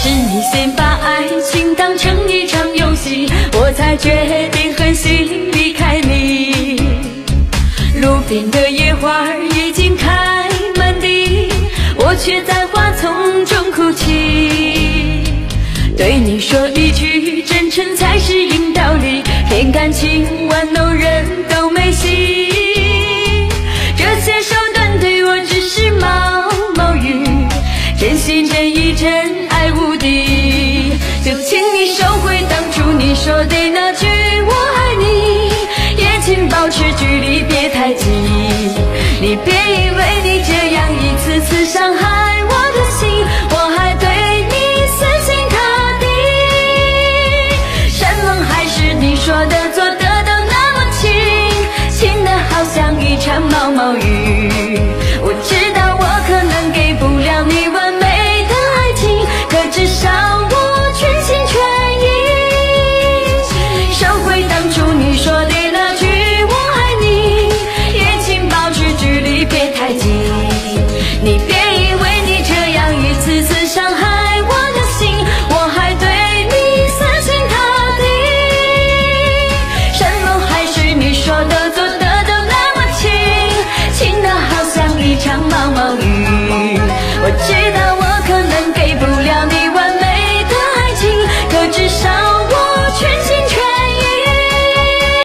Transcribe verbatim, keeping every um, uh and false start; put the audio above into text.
你先把爱情当成一场游戏，我才决定狠心离开你。路边的野花已经开满地，我却在花丛中哭泣。对你说一句真诚才是硬道理，骗感情玩弄人都没戏。这些手段对我只是毛毛雨，真心真意真爱无敌。就请你收回当初你说的那句我爱你，也请保持距离别太近。你别以为你这样一次次伤害